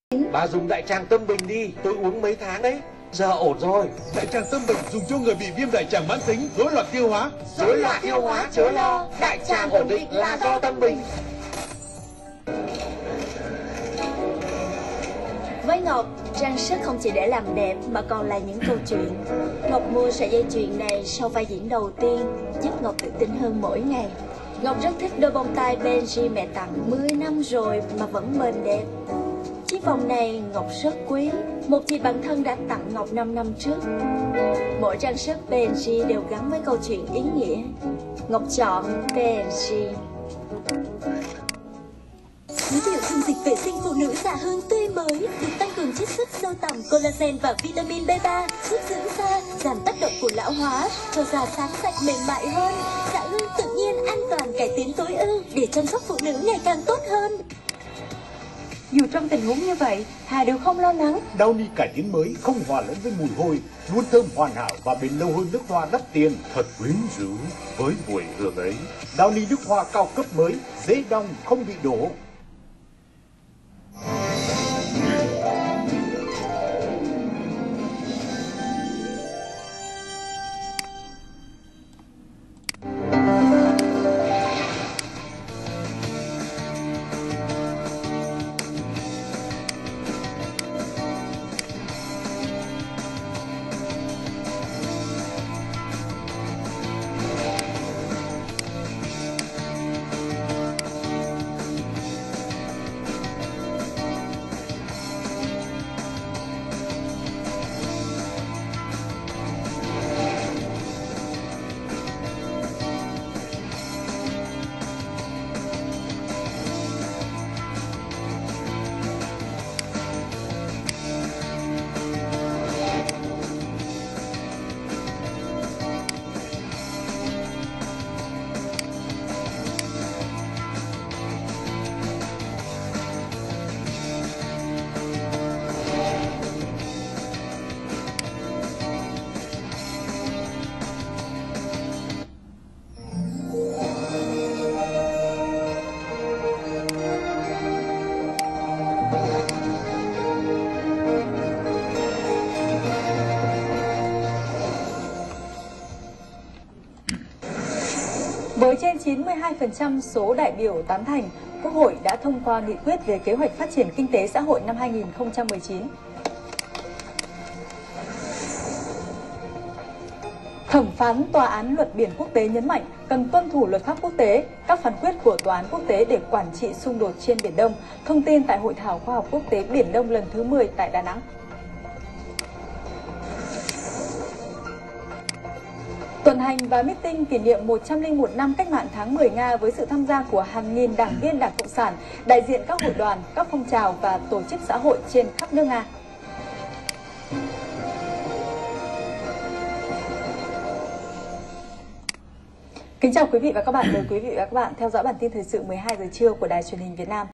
Bà dùng đại tràng Tâm Bình đi, tôi uống mấy tháng đấy, giờ ổn rồi. Đại tràng Tâm Bình dùng cho người bị viêm đại tràng mãn tính, rối loạn tiêu hóa. Rối loạn tiêu hóa chớ lo, đại tràng ổn định là do Tâm Bình. Với Ngọc, trang sức không chỉ để làm đẹp mà còn là những câu chuyện. Ngọc mua sợi dây chuyền này sau vai diễn đầu tiên, giúp Ngọc tự tin hơn mỗi ngày. Ngọc rất thích đôi bông tai Benji mẹ tặng 10 năm rồi mà vẫn bền đẹp. Chiếc vòng này Ngọc rất quý, một chị bạn thân đã tặng Ngọc 5 năm trước. Mỗi trang sức Benji đều gắn với câu chuyện ý nghĩa. Ngọc chọn Benji. Giới thiệu dung dịch vệ sinh phụ nữ dạ hương tươi mới, được tăng cường chiết xuất sâu tằm, collagen và vitamin B3, giúp dưỡng da, giảm tác động của lão hóa, cho da sáng sạch mềm mại hơn. Dạ hương tự nhiên, an toàn, cải tiến tối ưu để chăm sóc phụ nữ ngày càng tốt hơn. Dù trong tình huống như vậy, Hà đều không lo lắng. Downy cải tiến mới không hòa lẫn với mùi hôi, luôn thơm hoàn hảo và bền lâu hơn nước hoa đắt tiền. Thật quyến rũ với mùi hương ấy. Downy nước hoa cao cấp mới, dễ đong, không bị đổ. Với trên 92% số đại biểu tán thành, Quốc hội đã thông qua nghị quyết về kế hoạch phát triển kinh tế xã hội năm 2019. Thẩm phán Tòa án Luật Biển Quốc tế nhấn mạnh cần tuân thủ luật pháp quốc tế, các phán quyết của Tòa án Quốc tế để quản trị xung đột trên Biển Đông. Thông tin tại Hội thảo khoa học quốc tế Biển Đông lần thứ 10 tại Đà Nẵng. Tuần hành và meeting kỷ niệm 101 năm cách mạng tháng 10 Nga với sự tham gia của hàng nghìn đảng viên Đảng Cộng sản, đại diện các hội đoàn, các phong trào và tổ chức xã hội trên khắp nước Nga. Kính chào quý vị và các bạn, mời quý vị và các bạn theo dõi bản tin thời sự 12 giờ trưa của Đài Truyền hình Việt Nam.